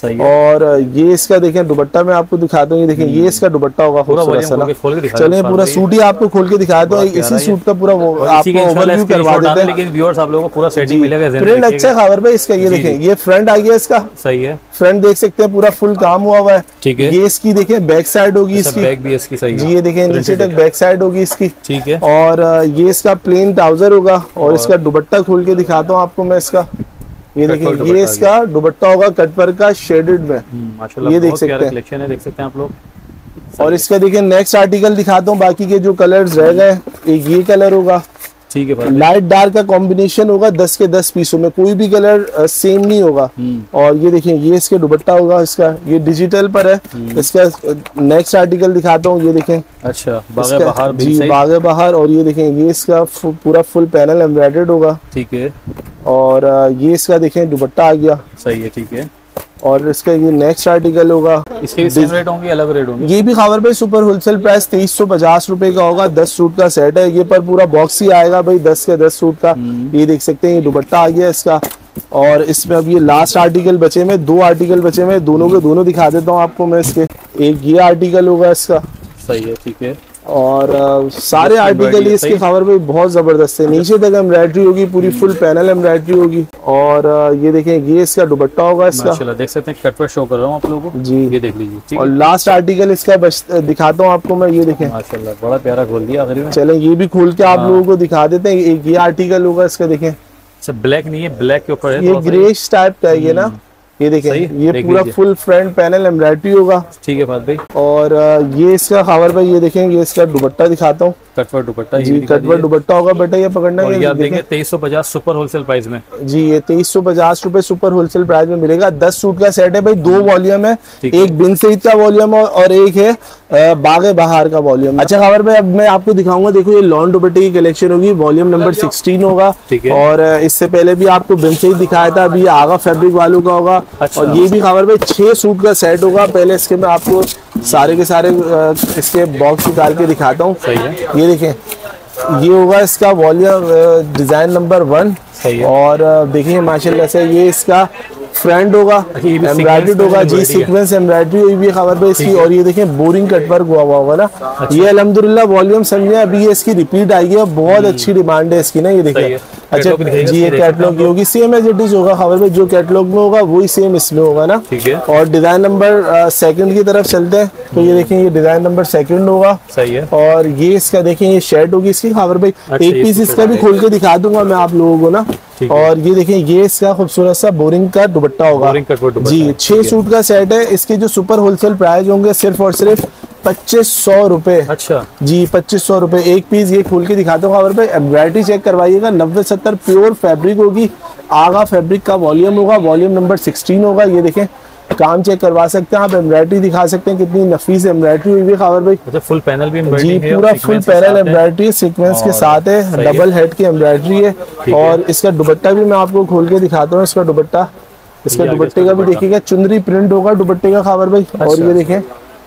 और ये इसका देखें दुपट्टा मैं आपको दिखाता हूँ। ये देखें ये इसका दुपट्टा होगा खूबसूरत सा। चलिए पूरा सूट ही आपको खोल के दिखाता हूँ। इसी सूट का पूरा आपको ओवरव्यू करवा देते हैं, लेकिन व्यूअर्स आप लोगों को पूरा सेटिंग मिलेगा। प्रिंट अच्छा खबर पे इसका। ये देखें ये फ्रंट आ गया इसका, सही है, फ्रंट देख सकते हैं पूरा फुल काम हुआ हुआ है, ठीक है। ये इसकी देखें बैक साइड होगी इसकी, बैक भी इसकी सही है। ये देखें नीचे तक बैक साइड होगी इसकी, ठीक है। और ये इसका प्लेन ट्राउजर होगा। और इसका दुपट्टा खोल के दिखाता हूँ आपको मैं इसका। ये देखिए ये इसका दुपट्टा होगा कटवर्क का शेडेड में, ये देख सकते हैं, कलेक्शन है, देख सकते हैं आप लोग। और इसका देखिए नेक्स्ट आर्टिकल दिखाता हूँ। बाकी के जो कलर्स रह गए, एक ये कलर होगा, ठीक है, लाइट डार्क का कॉम्बिनेशन होगा 10 के 10 पीसों में, कोई भी कलर सेम नहीं होगा। और ये देखिए ये इसके दुपट्टा होगा इसका, ये डिजिटल पर है। इसका नेक्स्ट आर्टिकल दिखाता हूँ। ये देखें, अच्छा बागे बहार जी, बागे बहार। और ये देखें ये इसका पूरा फुल पैनल एम्ब्रॉयडर्ड होगा, ठीक है। और ये इसका देखें दुपट्टा आ गया, सही है, ठीक है। और इसका ये नेक्स्ट आर्टिकल होगा, इसके भी सेम रेट होंगे, अलग रेट होंगे। ये भी खबर पे सुपर होलसेल प्राइस 2350 रुपए का होगा। 10 सूट का सेट है ये, पर पूरा बॉक्स ही आएगा भाई 10 के 10 सूट का। ये देख सकते हैं ये दुपट्टा आ गया इसका। और इसमें अब ये लास्ट आर्टिकल बचे में, 2 आर्टिकल बचे में, दोनों के दोनों दिखा देता हूँ आपको मैं इसके। एक ये आर्टिकल होगा इसका, सही है, ठीक है। और सारे आर्टिकल इसकी खबर पे बहुत जबरदस्त है। नीचे तक एम्ब्रॉयडरी होगी, पूरी फुल पैनल एम्ब्रॉयडरी होगी। और ये देखें ये इसका दुपट्टा होगा इसका, माशाल्लाह देख सकते हैं, कट पर शो कर रहा हूँ आप लोगों को जी, ये देख लीजिए। और लास्ट आर्टिकल इसका दिखाता हूँ आपको मैं। ये देखें माशाल्लाह बड़ा प्यारा खोल दिया आखिर में। चले ये भी खोल के आप लोगों को दिखा देते हैं। एक ये आर्टिकल होगा इसका, देखें ब्लैक नहीं है, ब्लैक के ऊपर है, ये ग्रेश टाइप का है ये ना। ये देखें ये पूरा फुल फ्रंट पैनल एम्ब्रॉयडरी होगा, ठीक है बात भाई। और ये इसका खबर भाई, ये देखें ये इसका दुपट्टा दिखाता हूँ। कटवर्क दुपट्टा जी, कटवर्क दुपट्टा होगा बेटा, ये पकड़ना है। ये आप देंगे 2350 सुपर होलसेल प्राइस में। जी, ये 2350 रुपए सुपर होलसेल प्राइस में मिलेगा। 10 सूट का सेट है भाई, 2 वॉल्यूम है, एक बिन सईद का वॉल्यूम और एक है बागे बहार का वॉल्यूम। अच्छा खबर भाई, अब मैं आपको दिखाऊंगा, देखो ये लॉन दुपट्टे की कलेक्शन होगी, वॉल्यूम नंबर 16 होगा। और इससे पहले भी आपको बिन सईद दिखाया था, अभी आगा फैब्रिक वालों का होगा। और ये भी खबर भाई 6 सूट का सेट होगा। पहले इसके मैं आपको सारे के सारे इसके बॉक्स निकाल के दिखाता हूँ। ये देखें, ये होगा इसका वॉल्यूम डिजाइन नंबर 1। और देखिए माशाल्लाह से ये इसका फ्रंट होगा, एम्ब्रॉयडर्ड होगा जी, सीक्वेंस एम्ब्रॉयडरी हुई भी खबर पे इसकी। और ये देखें बोरिंग कटवर्क हुआ होगा ना। ये अल्हम्दुलिल्लाह वॉल्यूम समझे, अभी ये इसकी रिपीट आई है, बहुत अच्छी डिमांड है इसकी ना। ये देखिए, अच्छा जी, ये कैटलॉग होगी, सेम एज इट इज होगा खबर पे, जो कैटलॉग में होगा वही सेम इसमें होगा ना। और डिजाइन नंबर 2 की तरफ चलते हैं, तो ये देखें, ये डिजाइन नंबर 2 होगा। सही है। और ये इसका देखें, ये शर्ट होगी इसकी खबर भाई, एक पीस इसका भी खोल के दिखा दूंगा मैं आप लोगों को ना। और ये देखें, ये इसका खूबसूरत सा बोरिंग का दुपट्टा होगा जी। 6 सूट का सेट है। इसके जो सुपर होलसेल प्राइस होंगे सिर्फ और सिर्फ 2500 रुपए। अच्छा जी, 2500 रुपए एक पीस। ये खोल के दिखाता हूँ खबर पे, एम्ब्रॉयडरी चेक करवाइएगा, 90-70 प्योर फैब्रिक होगी, आगा फैब्रिक का वॉल्यूम होगा, वॉल्यूम नंबर 16 होगा। ये देखें, काम चेक करवा सकते हैं आप, एम्ब्रॉयडरी दिखा सकते हैं, कितनी नफीस एम्ब्रॉयडरी हुई है खबर भाई। अच्छा, फुल पैनल भी जी, पूरा फुल पैनल एम्ब्रॉयडरी सीक्वेंस के साथ है, डबल हेड की एम्ब्रॉयडरी है। और इसका दुपट्टा भी मैं आपको खोल के दिखाता हूँ। इसका दुपट्टा, इसका दुपट्टे का भी देखिएगा, चुनरी प्रिंट होगा दुपट्टे का खबर भाई। और ये देखें,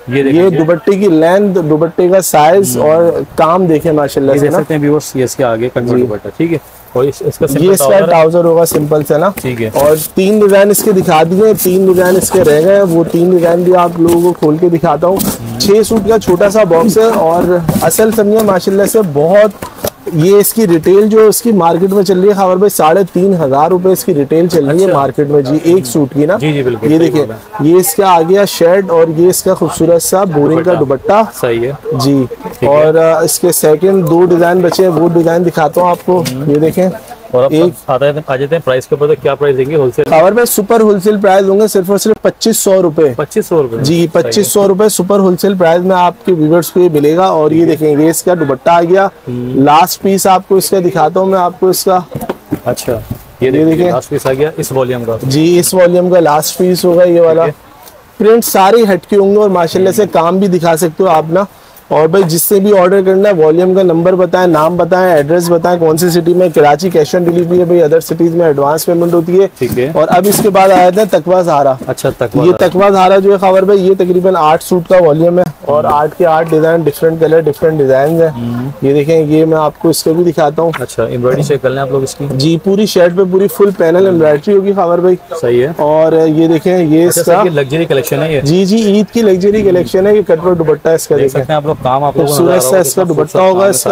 ये दुपट्टे की लेंथ, दुपट्टे का साइज और काम देखें माशाल्लाह से ना। व्यूअर्स ये इसके आगे कटवर्क दुपट्टा, ठीक है। और इसका ये इसका ट्राउजर होगा सिंपल से ना, ठीक है। और 3 डिजाइन इसके दिखा दिए, 3 डिजाइन इसके रह गए, वो 3 डिजाइन भी आप लोगों को खोल के दिखाता हूँ। 6 सूट का छोटा सा बॉक्स है। और असल समझे माशाल्लाह से बहुत, ये इसकी रिटेल जो इसकी मार्केट में चल रही है खबर भाई, 3500 रुपए इसकी रिटेल चल रही है मार्केट में जी, एक सूट की ना। जी बिल्कुल। ये देखिए, ये इसका आ गया शर्ट और ये इसका खूबसूरत सा बोरिंग का दुपट्टा। सही है जी। और इसके सेकंड 2 डिजाइन बचे हैं, वो डिजाइन दिखाता हूँ आपको। ये देखें, और अब आ जाते हैं प्राइस के ऊपर, तो क्या प्राइस देंगे होलसेल खबर में? सुपर होलसेल प्राइस होंगे सिर्फ और सिर्फ 2500 रुपए। 2500 रुपए जी, 2500 रुपए सुपर होलसेल प्राइस में आपके व्यूअर्स को ये मिलेगा। और ये देखेंगे, ये इसका दुपट्टा आ गया। लास्ट पीस आपको इसका दिखाता हूँ मैं आपको इसका। अच्छा, ये देखिए लास्ट पीस आ गया इस वॉल्यूम का जी, इस वॉल्यूम का लास्ट पीस होगा ये वाला। प्रिंट सारे हटके होंगे और माशाल्लाह से काम भी दिखा सकते हो आप ना। और भाई जिससे भी ऑर्डर करना है, वॉल्यूम का नंबर बताएं, नाम बताएं, एड्रेस बताएं, कौन सी सिटी में। कराची कैश ऑन डिलीवरी है भाई, अदर सिटीज में एडवांस पेमेंट होती है। ठीक है। और अब इसके बाद आया था तकवा सहारा। अच्छा, ये तकवा सहारा जो है खबर भाई, ये तकरीबन 8 सूट का वॉल्यूम है और 8 के 8 design, different colour, different design है। ये देखें, ये मैं आपको इसका भी दिखाता हूँ। अच्छा, एम्ब्रॉयडरी चेक कर लें आप लोग इसकी। जी, पूरी शर्ट पे पूरी फुल पैनल एम्ब्रॉयडरी होगी खबर भाई। सही है। और ये देखें, ये इसका लग्जरी कलेक्शन है ये। जी जी, ईद की लग्जरी कलेक्शन है। ये कटवर्क दुपट्टा इसका देखें आप लोग, काम आप लोग इसका दुपट्टा होगा इसका।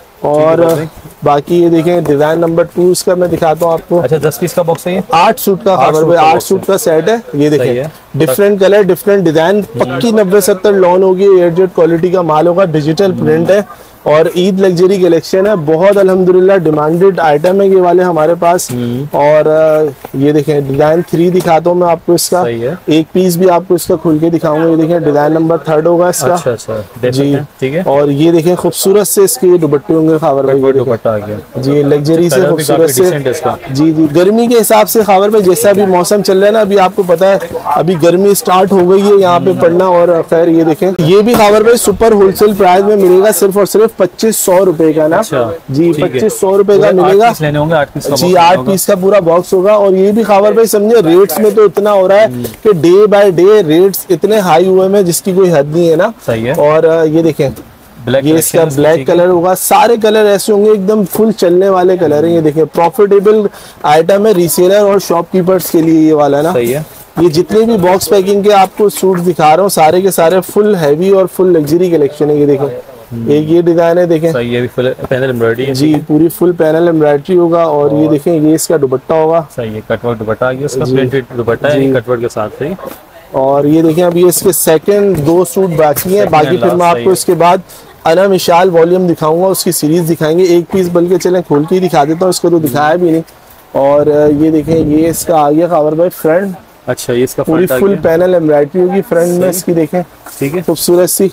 और बाकी ये देखें, डिजाइन नंबर 2 इसका मैं दिखाता हूँ आपको। अच्छा, 10 पीस का बॉक्स है ये, 8 सूट का खबर भाई, 8 सूट का सेट है। ये देखें, डिफरेंट कलर, डिफरेंट डिजाइन, पक्की 90-70 लॉन होगी, एयरजेट क्वालिटी का माल होगा, डिजिटल प्रिंट है और ईद लग्जरी कलेक्शन है। बहुत अल्हम्दुलिल्लाह डिमांडेड आइटम है ये वाले हमारे पास। और ये देखें, डिजाइन 3 दिखाता हूँ मैं आपको इसका। एक पीस भी आपको इसका खुल के दिखाऊंगा। ये देखें, डिजाइन नंबर 3 होगा इसका। अच्छा, जी, ठीक है। और ये देखें, खूबसूरत से इसके दुपट्टे होंगे खबर भाई, दुपट्टा आ गया जी, लग्जरी से खूबसूरत से। जी जी, गर्मी के हिसाब से खबर भाई, जैसा भी मौसम चल रहा है ना, अभी आपको पता है अभी गर्मी स्टार्ट हो गई है यहाँ पे पड़ना। और खैर ये देखें, ये भी खबर भाई सुपर होलसेल प्राइस में मिलेगा सिर्फ और सिर्फ 2500 रुपए का ना। जी, 2500 रुपए का मिलेगा। 8 पीस जी, 8 पीस का पूरा बॉक्स होगा। और ये भी खबर भाई समझे, रेट्स में तो इतना हो रहा है कि डे बाय डे रेट्स इतने हाई हुए हैं जिसकी कोई हद नहीं है ना। सही है। और ये देखें, ये इसका ब्लैक कलर होगा। सारे कलर ऐसे होंगे एकदम फुल चलने वाले कलर है। ये देखें, प्रॉफिटेबल आइटम है रीसेलर और शॉपकीपर्स के लिए ये वाला ना। सही है। ये जितने भी बॉक्स पैकिंग के आपको सूट दिखा रहा हूँ, सारे के सारे फुल हैवी और फुल लग्जरी कलेक्शन है। ये देखें, एक ये डिजाइन है देखें। सही है, भी फुल पैनल एम्ब्रॉयडरी है जी, पूरी फुल पैनल एम्ब्रॉयडरी होगा। और ये देखें, ये इसका दुपट्टा होगा। सही है, कटवर्क दुपट्टा आ गया, इसका प्रिंटेड दुपट्टा है कटवर्क के साथ ही। और ये देखें, अभी इसके सेकंड 2 सूट बाकी हैं, बाकी फिर मैं आपको इसके बाद अना मिशाल वॉल्यूम दिखाऊंगा, उसकी सीरीज दिखाएंगे। एक पीस बल्कि चलें खोल के ही दिखा देता हूँ, इसको तो दिखाया भी नहीं। और ये देखें, ये इसका आ गया खबर भाई फ्रंट। अच्छा, ये इसका पूरी फुल पैनल एम्ब्रॉयडरी होगी फ्रंट में इसकी, देखें। ठीक है, खूबसूरत सी।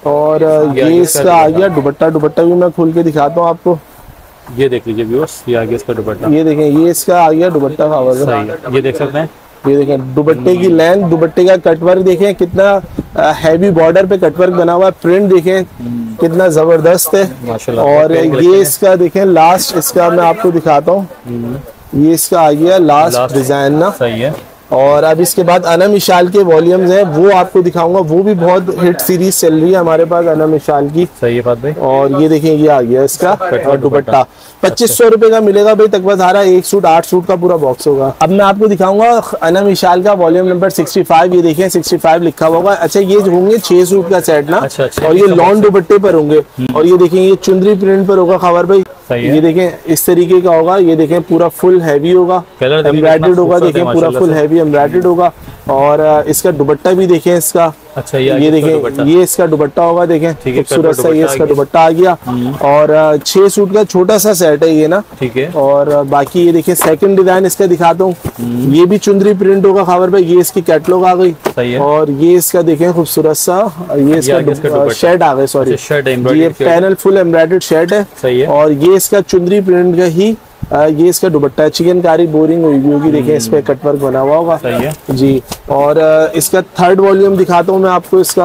और ये इसका आ गया दुपट्टा। दुपट्टा भी मैं खोल के दिखाता हूँ आपको। ये देख लीजिए व्यूअर्स, ये आगे इसका दुपट्टा। ये देखें, ये इसका आ गया दुपट्टा खावर। सही है, ये देख सकते हैं। ये देखें दुपट्टे की लेंथ, दुपट्टे का कटवर्क देखें कितना हैवी बॉर्डर पे कटवर्क बना हुआ है। प्रिंट देखें कितना जबरदस्त है माशाल्लाह। और ये इसका देखें लास्ट, इसका मैं आपको दिखाता हूँ। ये इसका आ गया लास्ट डिजाइन ना। सही है। और अब इसके बाद अनम इशाल के वॉल्यूम्स हैं, वो आपको दिखाऊंगा। वो भी बहुत हिट सीरीज चल रही है हमारे पास अनम इशाल की। सही है बात भाई। और ये देखें, ये आ गया इसका और दुपट्टा 2500 रुपए का मिलेगा भाई। तकवाधारा एक सूट 8 सूट का पूरा बॉक्स होगा। अब मैं आपको दिखाऊंगा अनम इशाल का वॉल्यूम नंबर 65। ये देखें 65 लिखा हुआ होगा। अच्छा, ये होंगे 6 सूट का सेट ना। अच्छा, और ये लॉन दुपट्टे पर होंगे। और ये देखें ये चुंदरी प्रिंट पर होगा खबर भाई। ये देखें इस तरीके का होगा। ये देखें पूरा फुल हैवी होगा, एम्ब्रॉयडर्ड होगा। देखें पूरा फुल हैवी एम्ब्रॉयडर्ड होगा। और इसका दुपट्टा भी देखें इसका। अच्छा, ये देखें ये इसका दुपट्टा होगा। देखें खूबसूरत सा ये इसका दुपट्टा आ गया। और 6 सूट का छोटा सा सेट है ये ना। ठीक है। और बाकी ये देखें सेकंड डिजाइन इसका दिखाता हूँ। ये भी चुंदरी प्रिंट होगा खबर पे। ये इसकी कैटलॉग आ गई। सही है। और ये इसका देखें खूबसूरत सा ये इसका शर्ट आ गई। सॉरी, ये पैनल फुल एम्ब्रॉयडर्ड शर्ट है। सही है। और ये इसका चुंदरी प्रिंट का ही ये इसका दुपट्टा है। चिकनकारी बोरिंग हुई होगी। देखिए इस पे कटवर्क बना हुआ होगा। सही है जी। और इसका थर्ड वॉल्यूम दिखाता हूँ मैं आपको। इसका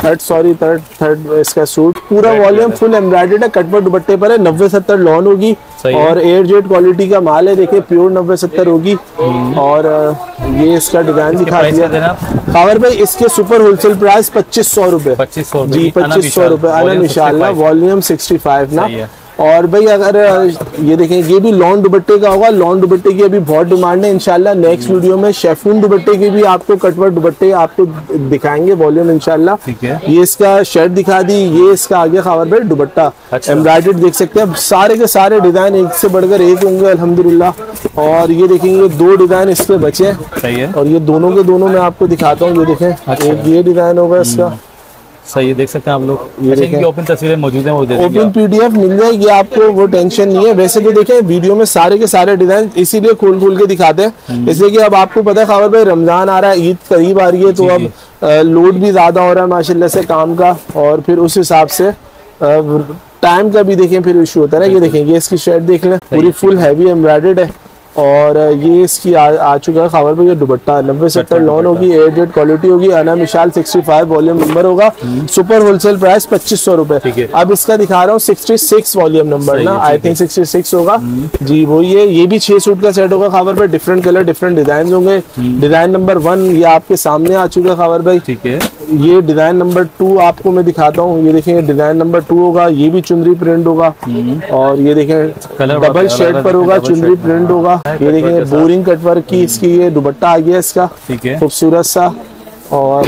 थर्ड इसका सूट पूरा वॉल्यूम फुल एम्ब्रॉयडर्ड है। कटवर्क दुपट्टे पर है। 90-70 लॉन होगी और एयर जेट क्वालिटी का माल है। देखिए प्योर 90-70 होगी। और ये इसका डिजाइन दिखा दिया खबर भाई। इसके सुपर होलसेल प्राइस 2500 रुपए। 2500 जी, 2500 रुपए अनम इशाल वॉल्यूम 65 ना। और भाई अगर ये देखें ये भी लॉन दुपट्टे का होगा। लॉन दुपट्टे की अभी बहुत डिमांड है। इंशाल्लाह नेक्स्ट वीडियो में शेफून दुपट्टे की भी आपको कटवर्क दुपट्टे आपको दिखाएंगे वॉल्यूम इंशाल्लाह। ठीक है। ये इसका शर्ट दिखा दी। ये इसका आगे खबर भाई दुपट्टा एम्ब्रॉयडर्ड देख सकते हैं। सारे के सारे डिजाइन एक से बढ़कर एक होंगे अल्हम्दुलिल्लाह। और ये देखेंगे 2 डिजाइन इस पे बचे हैं। सही है। और ये दोनों के दोनों मैं आपको दिखाता हूँ। ये देखें एक ये डिजाइन होगा इसका। सही है, देख सकते हैं आप लोग। ये देखिए ओपन तस्वीरें मौजूद हैं, वो दे देंगे। ओपन पीडीएफ मिल जाएगी आपको, वो टेंशन नहीं है। वैसे तो देखें वीडियो में सारे के सारे डिजाइन इसीलिए खोल के दिखाते हैं, इसलिए कि अब आपको पता है खबर भाई रमजान आ रहा है, ईद करीब आ रही है, तो अब लोड भी ज्यादा हो रहा है माशाल्लाह से काम का। और फिर उस हिसाब से टाइम का भी देखें फिर इशू होता है। ये देखें ये इसकी शर्ट देख लें, पूरी फुल हैवी एम्ब्रॉयडर्ड है। और ये इसकी आ चुका है खबर पे। ये दुपट्टा 90-70 लॉन होगी, एयर जेट क्वालिटी होगी। अना मिशाल 65 वॉल्यूम नंबर होगा। सुपर होलसेल प्राइस 2500 रुपए। अब इसका दिखा रहा हूँ 66 वॉल्यूम नंबर ना, आई थिंक 66 होगा जी। वो ये भी 6 सूट का सेट होगा खबर पे। डिफरेंट कलर डिफरेंट डिजाइन होंगे। डिजाइन नंबर 1 ये आपके सामने आ चुका है खबर भाई। ठीक है। ये डिजाइन नंबर 2 आपको मैं दिखाता हूँ। ये देखें डिजाइन नंबर 2 होगा। ये भी चुनरी प्रिंट होगा। और ये देखें डबल शेड पर होगा, चुनरी प्रिंट होगा। ये देखें बोरिंग कटवर्क की इसकी ये दुपट्टा आ गया इसका, ठीक है, खूबसूरत सा। और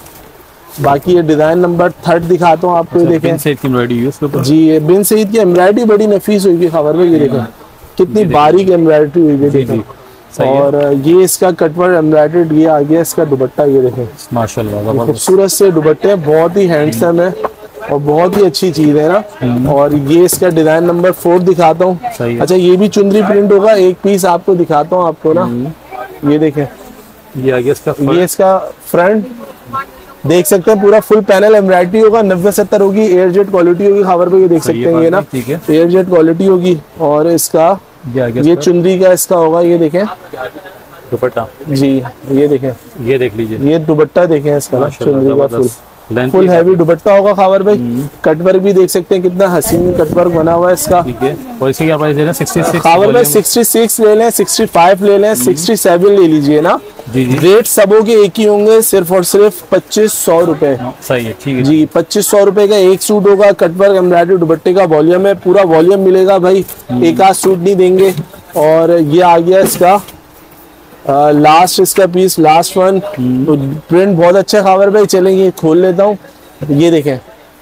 बाकी ये डिजाइन नंबर 3 दिखाता हूँ आपको। ये देखें जी, ये बिन सईद की एम्ब्रॉयडरी बड़ी नफीस हुई खबर में। ये देखें कितनी बारीक एम्ब्रॉयडरी हुई है देखें। और ये इसका कटवर्क एम्ब्रॉयडर्ड ये आ गया इसका दुपट्टा। ये देखें माशाल्लाह खूबसूरत से दुपट्टे, बहुत ही हैंडसम है और बहुत ही अच्छी चीज है ना। और ये इसका डिजाइन नंबर 4 दिखाता हूँ। अच्छा, ये भी चुनरी प्रिंट होगा। एक पीस आपको दिखाता हूँ आपको ना। ये देखें ये इसका फ्रंट देख सकते हैं, पूरा फुल पैनल एम्ब्रॉयडरी होगा। 90-70 होगी, एयर जेट क्वालिटी होगी खबर पे। ये देख सकते हैं ये ना, एयर जेट क्वालिटी होगी। और इसका ये चुनरी का इसका होगा। ये देखें दुपट्टा जी, ये देखें, ये देख लीजिए, ये दुपट्टा देखें इसका ना, चुनरी का फुल हैवी दुपट्टा होगा खबर भाई। कटवर्क भी देख सकते हैं कितना हसीन कटवर्क बना हुआ है इसका। ठीक है। और इसकी क्या प्राइस है? 66 खबर भाई 66 ले लें, 65 ले लें, 67 ले लीजिए ना। रेट सबों के एक ही होंगे, सिर्फ और सिर्फ 2500 रुपए। सही है, ठीक है जी। 2500 रुपए का एक सूट होगा। कटवर्क एम्ब्रॉयडरी दुपट्टे का वॉल्यूम है, पूरा वॉल्यूम मिलेगा भाई, एक आध सूट नहीं देंगे। और ये आ गया इसका लास्ट इसका पीस, लास्ट वन। प्रिंट बहुत अच्छा खबर भाई। चलेंगे खोल लेता हूँ। ये देखें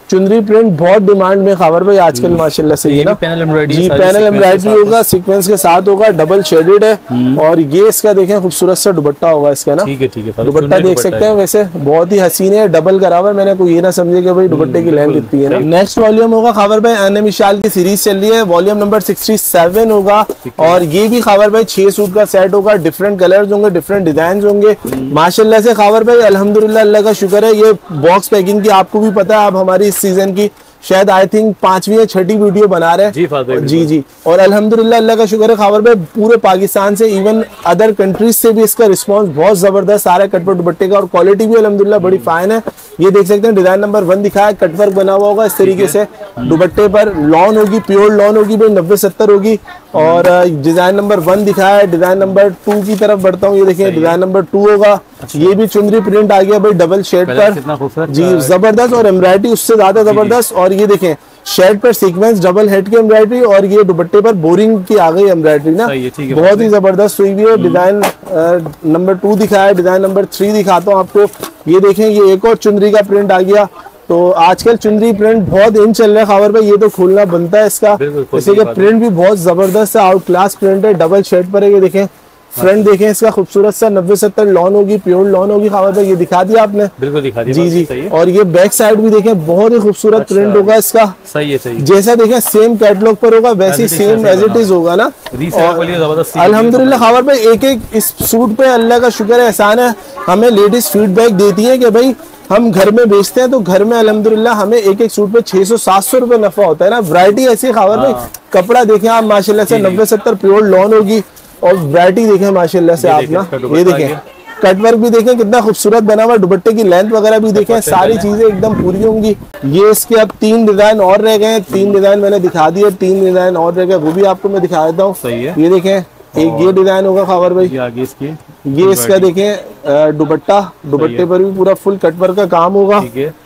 चुनरी प्रिंट बहुत डिमांड में खबर भाई आजकल माशाल्लाह से। ये ना पैनल एम्ब्रॉयडरी, जी पैनल एम्ब्रॉयडरी होगा, सीक्वेंस के साथ होगा, डबल शेडेड है। और ये इसका देखें खूबसूरत सा दुपट्टा होगा इसका ना। ठीक है दुपट्टा देख सकते हैं, वैसे बहुत ही हसीन है, डबल करा हुआ है। मैंने कोई ये ना समझे कि भाई दुपट्टे की लेंथ इतनी है ना। नेक्स्ट वॉल्यूम होगा खबर भाई एनएम विशाल की सीरीज चल रही है, वॉल्यूम नंबर 67 होगा। और ये भी खबर भाई 6 सूट का सेट होगा, डिफरेंट कलर्स होंगे, डिफरेंट डिजाइन होंगे माशाल्लाह से। खबर भाई अल्हम्दुलिल्लाह अल्लाह का शुक्र है, ये बॉक्स पैकिंग की आपको भी पता है, आप हमारी इस सीजन की शायद आई थिंक 5वीं या 6ठी वीडियो बना रहे हैं जी। और अल्हम्दुलिल्लाह अल्लाह का शुक्र है खबर भाई पूरे पाकिस्तान से, इवन अदर कंट्रीज से भी इसका रिस्पांस बहुत जबरदस्त आ रहा है कटवर्क दुपट्टे का। और क्वालिटी भी अल्हम्दुलिल्लाह बड़ी फाइन है। ये देख सकते हैं डिजाइन नंबर 1 दिखाया, कटवर्क बना हुआ होगा इस तरीके से, दुपट्टे पर लॉन होगी, प्योर लॉन होगी भाई, 90-70 होगी। और डिजाइन नंबर 1 दिखाया है, डिजाइन नंबर 2 की तरफ बढ़ता हूँ, ये देखिए डिजाइन नंबर 2 होगा। ये भी चुनरी प्रिंट आ गया भाई डबल शेड पर जी, जबरदस्त। और एम्ब्रॉयडरी उससे ज्यादा जबरदस्त। और ये देखें शर्ट पर सीक्वेंस डबल हेड की एम्ब्रॉयडरी, और ये दुपट्टे पर बोरिंग की आ गई एम्ब्रॉयडरी ना, बहुत ही जबरदस्त हुई हुई है। डिजाइन नंबर 2 दिखाया है, डिजाइन नंबर 3 दिखाता हूँ आपको। ये देखें ये एक और चुनरी का प्रिंट आ गया। तो आजकल चुनरी प्रिंट बहुत इन चल रहा है खबर भाई, ये तो खोलना बनता है इसका। जैसे कि प्रिंट भी बहुत जबरदस्त है, आउट क्लास प्रिंट है, डबल शेड पर है। ये देखें फ्रंट देखें इसका खूबसूरत सा 90-70 लॉन होगी, प्योर लॉन होगी खबर भाई, ये दिखा दिया आपने। बिल्कुल दिखा दिया जी। और ये बैक साइड भी देखें बहुत ही खूबसूरत प्रिंट होगा इसका। सही है जैसा देखें सेम कैटलॉग पर होगा वैसे सेम एज इट इज होगा ना। अल्हम्दुलिल्लाह खबर भाई एक एक इस सूट पे अल्लाह का शुक्र है, एहसान है, हमें लेडीज फीडबैक देती है कि भाई हम घर में बेचते हैं तो घर में अल्हम्दुलिल्लाह हमें एक एक सूट पे 600-700 रुपए नफा होता है ना। वैरायटी ऐसी खबर भाई, कपड़ा देखें आप माशाल्लाह से 90-70 प्योर लॉन होगी। और वैरायटी देखें माशाल्लाह से आप ना, ये देखें कटवर्क भी देखें कितना खूबसूरत बना हुआ, दुपट्टे की लेंथ वगैरह भी देखें, सारी चीजें एकदम पूरी होंगी। ये इसके अब 3 डिजाइन और रह गए, 3 डिजाइन मैंने दिखा दिए, 3 डिजाइन और रह गए, वो भी आपको मैं दिखा देता हूँ। ये देखें एक ये डिजाइन होगा खबर भाई, आगे इसकी ये इसका देखें दुपट्टा, दुपट्टे पर भी पूरा फुल कटवर्क का काम होगा।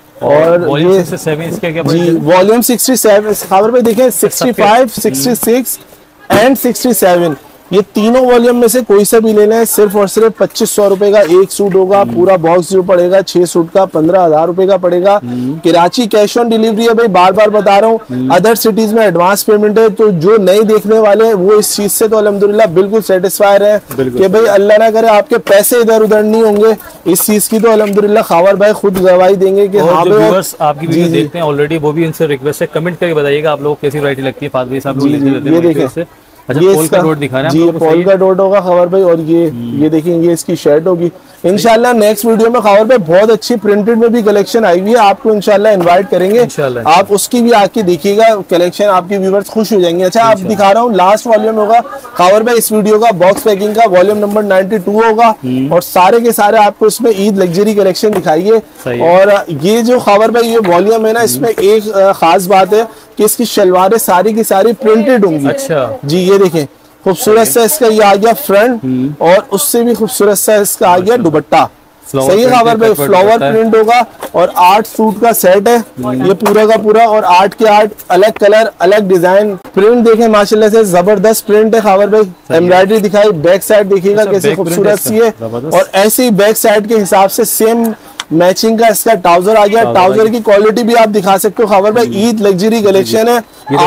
और वॉल्यूम 67 इसका क्या जी, वॉल्यूम 67 खबर भाई देखें 65, 66 एंड 67, ये तीनों वॉल्यूम में से कोई सा भी लेना है सिर्फ और सिर्फ 2500 रुपए का एक सूट होगा। पूरा बॉक्स जो पड़ेगा 6 सूट का 15,000 रुपए का पड़ेगा। कराची कैश ऑन डिलीवरी है भाई, बार बार बता रहा हूँ। अदर सिटीज में एडवांस पेमेंट है, तो जो नए देखने वाले हैं वो इस चीज से तो अल्हम्दुलिल्लाह बिल्कुल सेटिस्फाइड है कि भाई अल्लाह ना करे आपके पैसे इधर उधर नहीं होंगे। इस चीज की तो अल्हम्दुलिल्लाह खबर भाई खुद गवाही देंगे कि हाँ आपकी वीडियो देखते हैं ऑलरेडी, वो भी इनसे रिक्वेस्ट है, कमेंट करके बताइएगा आप लोगों को कैसी वैरायटी लगती है। फादर साहब ये देखें ये पोल का डॉट दिखा रहे हैं जी, पोल का डॉट होगा खबर भाई। और ये देखेंगे ये इसकी शर्ट होगी। इंशाल्लाह नेक्स्ट वीडियो में खबर भाई बहुत अच्छी प्रिंटेड में भी कलेक्शन आई हुई है, आपको इंशाल्लाह इनवाइट करेंगे, आप उसकी भी आके देखिएगा कलेक्शन, आपके व्यूअर्स खुश हो जाएंगे। अच्छा आप दिखा रहा हूँ लास्ट वॉल्यूम होगा खबर भाई इस वीडियो का, बॉक्स पैकिंग का, वॉल्यूम नंबर 92 होगा। और सारे के सारे आपको इसमें ईद लग्जरी कलेक्शन दिखाइए। और ये जो खबर भाई ये वॉल्यूम है ना, इसमें एक खास बात है कि इसकी शलवारें सारी की सारी प्रिंटेड होंगी। अच्छा जी, ये देखें खूबसूरत सा इसका ये आ गया फ्रंट, और उससे भी खूबसूरत सा इसका आ गया दुपट्टा। सही खबर भाई, फ्लावर प्रिंट होगा और 8 सूट का सेट है ये पूरा का पूरा। और 8 के 8 अलग कलर अलग डिजाइन, प्रिंट देखें माशाल्लाह से जबरदस्त प्रिंट है खबर भाई। एम्ब्रॉयडरी दिखाई, बैक साइड देखिएगा कैसे खूबसूरत सी है। और ऐसे ही बैक साइड के हिसाब से सेम मैचिंग का इसका ट्राउजर आ गया। ट्राउजर की क्वालिटी भी आप दिखा सकते हो खबर भाई, ईद लग्जरी कलेक्शन है,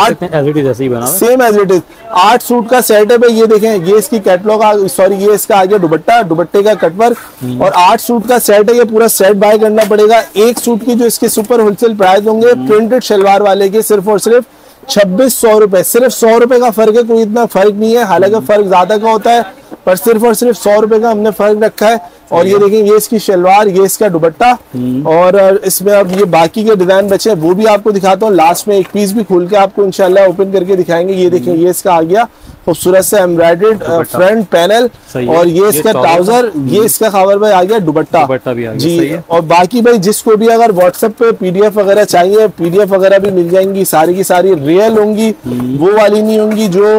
same as it is 8 suit का सेट है भाई। ये देखें ये इसकी कैटलॉग सॉरी ये इसका आ गया दुपट्टा, दुपट्टे का कटवर्क, और 8 सूट का सेट है। ये पूरा सेट बाय करना पड़ेगा। एक सूट की जो इसके सुपर होलसेल प्राइस होंगे प्रिंटेड शलवार वाले के सिर्फ और सिर्फ 2600 रुपए, सिर्फ 100 रुपए का फर्क है, कोई इतना फर्क नहीं है, हालांकि फर्क ज्यादा का होता है पर सिर्फ और सिर्फ 100 रुपए का हमने फर्क रखा है। और ये देखें ये इसकी शलवार, ये इसका दुपट्टा, और इसमें अब ये बाकी के डिजाइन बचे हैं वो भी आपको दिखाता हूँ। लास्ट में एक पीस भी खोल के आपको इंशाल्लाह ओपन करके दिखाएंगे। ये देखें ये इसका आ गया खूबसूरत सा एम्ब्रॉयडर्ड फ्रंट पैनल, और ये इसका ट्राउजर, ये इसका खबर भाई आ गया दुपट्टा भी आ जी। और बाकी भाई जिसको भी अगर व्हाट्सएप पे PDF वगैरह चाहिए, PDF वगैरह भी मिल जाएंगी, सारी की सारी रियल होंगी, वो वाली नहीं होंगी जो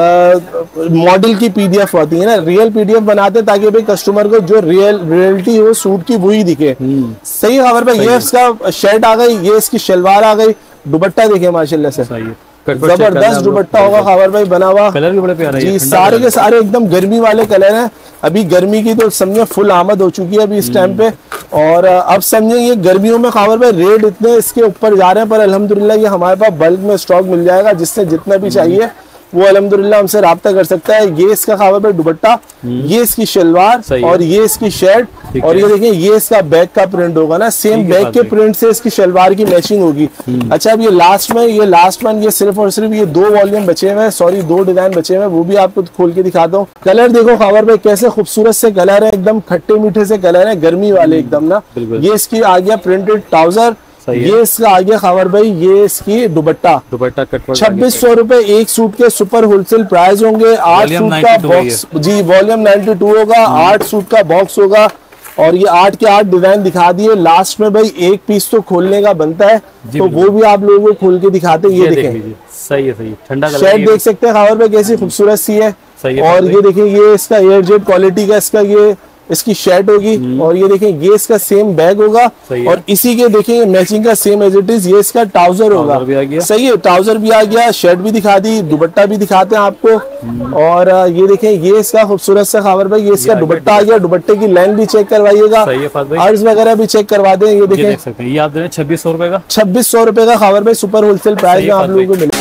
मॉडल की PDF होती है ना। रियल PDF बनाते ताकि भाई कस्टमर को जो रियलिटी हो सूट की वही दिखे। सही खबर भाई, ये इसका शर्ट आ गई, ये इसकी शलवार आ गई, दुपट्टा देखे माशाल्लाह से जबरदस्त दुपट्टा होगा खावर भाई बना हुआ। कलर भी बड़े प्यारे जी, सारे के सारे एकदम गर्मी वाले कलर हैं। अभी गर्मी की तो समझे फुल आमद हो चुकी है अभी इस टाइम पे, और अब समझे ये गर्मियों में खावर भाई रेट इतने इसके ऊपर जा रहे हैं, पर अल्हम्दुलिल्लाह ये हमारे पास बल्क में स्टॉक मिल जाएगा। जिससे जितना भी चाहिए वो अल्हम्दुलिल्लाह हमसे राब्ता कर सकता है। ये इसका खावर पे दुपट्टा, ये इसकी शलवार और ये इसकी शर्ट, और ये देखिए ये इसका बैक का प्रिंट होगा ना, सेम बैक के प्रिंट से इसकी शलवार की मैचिंग होगी। अच्छा, अब ये लास्ट वन ये सिर्फ और सिर्फ ये 2 वॉल्यूम बचे हुए हैं, सॉरी 2 डिजाइन बचे हुए हैं, वो भी आपको खोल के दिखाता हूँ। कलर देखो खावर पे कैसे खूबसूरत से कलर है, एकदम खट्टे मीठे से कलर है, गर्मी वाले एकदम ना। ये इसकी आ गया प्रिंटेड ट्राउजर, ये इसका आ गया खावर भाई, ये इसकी दुपट्टा कट 2600 रुपए एक सूट के सुपर होलसेल प्राइस होंगे। 8 सूट का बॉक्स, जी वॉल्यूम 92 होगा, 8 सूट का बॉक्स होगा, और ये 8 के 8 डिजाइन दिखा दिए। लास्ट में भाई एक पीस तो खोलने का बनता है, तो वो भी आप लोगों को खोल के दिखाते हैं। ये देखें, सही है, ठंडा शर्ट देख सकते हैं खावर भाई कैसी खूबसूरत सी है, और ये देखिए ये इसका एयर जेट क्वालिटी का इसका ये इसकी शर्ट होगी, और ये देखें ये इसका सेम बैग होगा, और इसी के देखें मैचिंग का सेम एज इट इज ये इसका ट्राउजर होगा। सही है, ट्राउजर भी आ गया, शर्ट भी दिखा दी, दुपट्टा भी दिखाते हैं आपको। और ये देखें ये इसका खूबसूरत सा खावर भाई, ये इसका दुपट्टा आ गया। दुपट्टे की लाइन भी चेक करवाइएगा, अर्ज वगैरह भी चेक करवा दें। ये देखें ये आप दे रहे हैं 2600 रुपए का, 2600 रुपए का खावर भाई सुपर होलसेल प्राइस में आप लोगों को मिले।